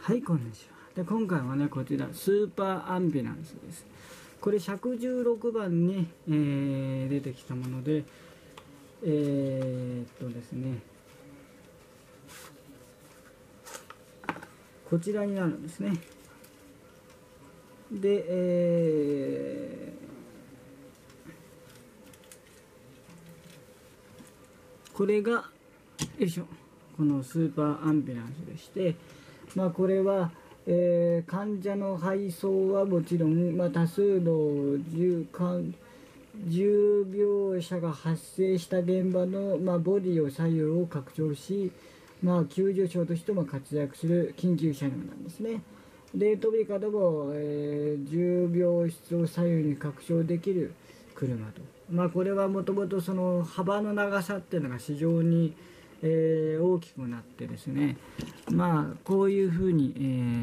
はい、こんにちは。で、今回はね、こちら、スーパーアンビュランスです。これ、116番に、出てきたもので、ですね、こちらになるんですね。で、これが、よいしょ、このスーパーアンビュランスでして、これは、患者の配送はもちろん、多数の重病者が発生した現場の、ボディを左右を拡張し、救助車としても活躍する緊急車両なんですね。で、トビカでも、重病室を左右に拡張できる車と。これはもともとその幅の長さっていうのが非常に、大きくなってですね、こういうふうに、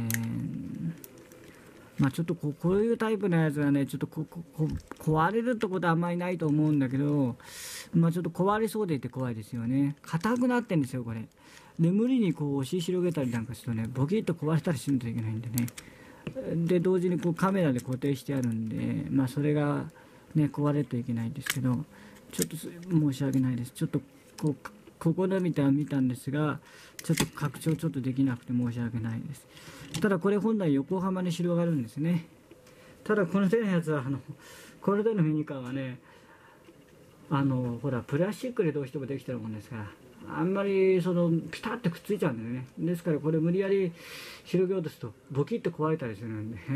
ちょっとこういうタイプのやつはね、ちょっと壊れるってことはあんまりないと思うんだけど、ちょっと壊れそうでいて怖いですよね。硬くなってんですよ、これ。で、無理に押し広げたりなんかするとね、ボキッと壊れたりしないといけないんでね。で、同時にカメラで固定してあるんで、それがね、壊れるといけないんですけど、ちょっと申し訳ないです。ちょっとここで見たんですが、ちょっと拡張ちょっとできなくて申し訳ないです。ただこれ本来横浜に広がるんですね。ただこの手のやつはこの手のミニカーはね、ほらプラスチックでどうしてもできてるもんですから、あんまりピタッとくっついちゃうんだよね。ですからこれ無理やり広げようとするとボキッと壊れたりするんで、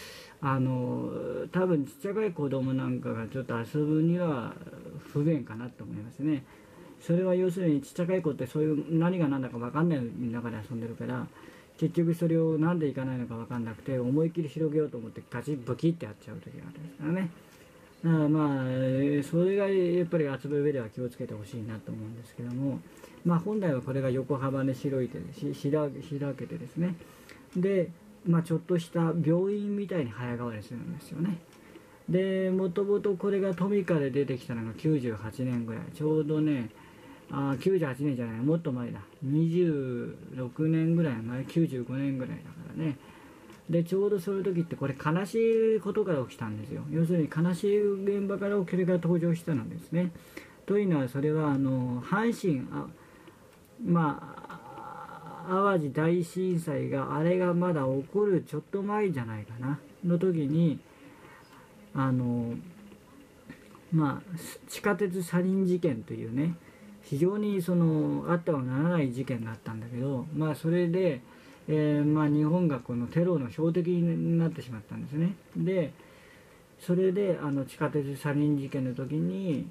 多分ちっちゃい子供なんかがちょっと遊ぶには不便かなと思いますね。それは要するにちっちゃい子ってそういう何が何だか分かんない中で遊んでるから、結局それをなんでいかないのか分かんなくて思いっきり広げようと思ってガチッボキってやっちゃう時があるんですからね。だからそれがやっぱり遊ぶ上では気をつけてほしいなと思うんですけども、本来はこれが横幅で開けてですね、で、ちょっとした病院みたいに早変わりするんですよね。で、もともとこれがトミカで出てきたのが98年ぐらい、ちょうどね、98年じゃない、もっと前だ、26年ぐらい前、95年ぐらいだからね。で、ちょうどそういう時ってこれ悲しいことから起きたんですよ。要するに悲しい現場からこれが登場したのですね。というのは、それは阪神淡路大震災があれがまだ起こるちょっと前じゃないかなの時に地下鉄サリン事件というね、非常にあってはならない事件があったんだけど、それで、日本がこのテロの標的になってしまったんですね。でそれで地下鉄サリン事件の時に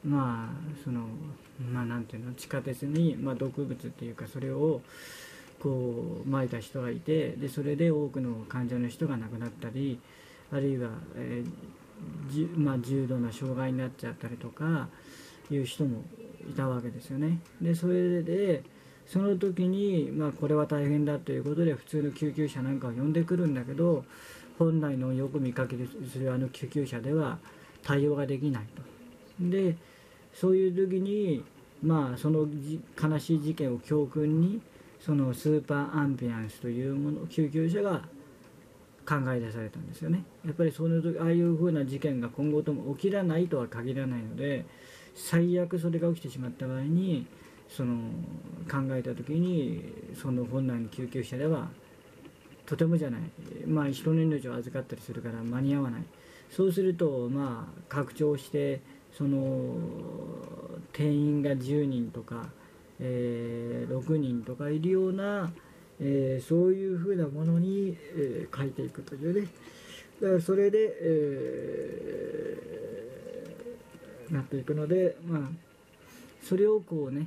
なんていうの、地下鉄に、毒物っていうかそれを撒いた人がいて、でそれで多くの患者の人が亡くなったり、あるいは、重度な障害になっちゃったりとかいう人もいたわけですよね。でそれでその時に、これは大変だということで普通の救急車なんかを呼んでくるんだけど、本来のよく見かけする救急車では対応ができないと。でそういう時に、その悲しい事件を教訓にそのスーパーアンビュランスという救急車が考え出されたんですよね。やっぱりその時ああいうふうな事件が今後とも起きらないとは限らないので、最悪それが起きてしまった場合に考えた時にその本来の救急車ではとてもじゃない、人の命を預かったりするから間に合わない。そうすると拡張して定員が10人とか、6人とかいるような、そういうふうなものに、書いていくというね。だからそれで、なっていくので、それを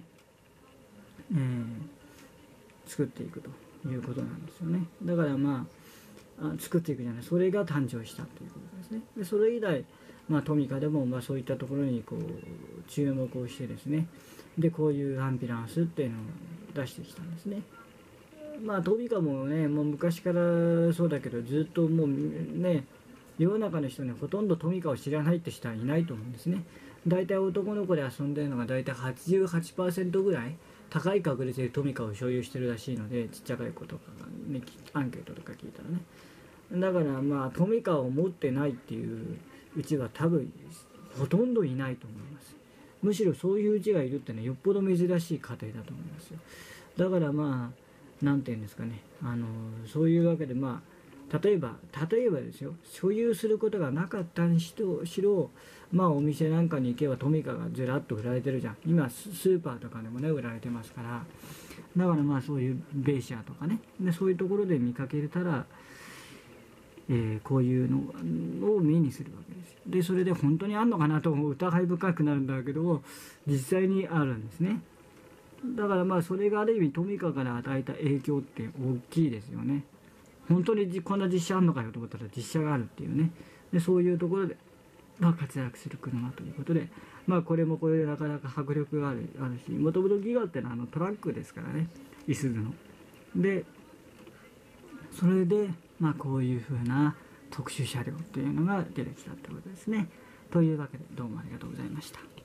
作っていくということなんですよね。だから作っていくじゃない、それが誕生したということですね。でそれ以来トミカでもそういったところに注目をしてですね、でこういうアンビュランスっていうのを出してきたんですね。トミカもね、もう昔からそうだけど、ずっともうね、世の中の人にほとんどトミカを知らないって人はいないと思うんですね。大体男の子で遊んでるのが大体 88% ぐらい高い確率でトミカを所有してるらしいので、ちっちゃい子とかがね、アンケートとか聞いたらね。だからまあトミカを持ってないっていううちは多分ほとんどいないと思います。むしろそういううちがいるってね、よっぽど珍しい家庭だと思いますよ。だからまあなんていうんですかね、そういうわけでまあ例えばですよ、所有することがなかったにしろ、まあお店なんかに行けばトミカがずらっと売られてるじゃん。今スーパーとかでもね売られてますから、だからまあそういうベイシアとかね、でそういうところで見かけたら、こういうのを目にするわけですよ。でそれで本当にあんのかなと疑い深くなるんだけど、実際にあるんですね。だからまあそれがある意味トミカから与えた影響って大きいですよね。本当にこんな実写あんのかよと思ったら実写があるっていうね。でそういうところで、まあ、活躍する車ということで、まあこれもこれでなかなか迫力があるし、もともとギガってのはトラックですからね、いすゞの。でそれでまあこういうふうな特殊車両っていうのが出てきたってことですね。というわけでどうもありがとうございました。